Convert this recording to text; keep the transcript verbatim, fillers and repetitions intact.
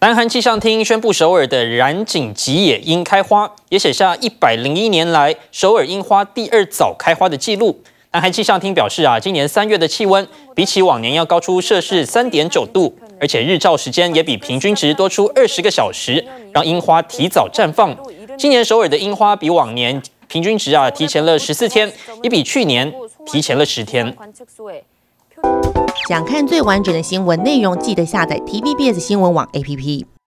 南韩气象厅宣布，首尔的染井吉野樱开花，也写下一百零一年来首尔樱花第二早开花的纪录。南韩气象厅表示啊，今年三月的气温比起往年要高出摄氏三点九度，而且日照时间也比平均值多出二十个小时，让樱花提早绽放。今年首尔的樱花比往年平均值啊提前了十四天，也比去年提前了十天。 想看最完整的新闻内容，记得下载 T V B S 新闻网 A P P。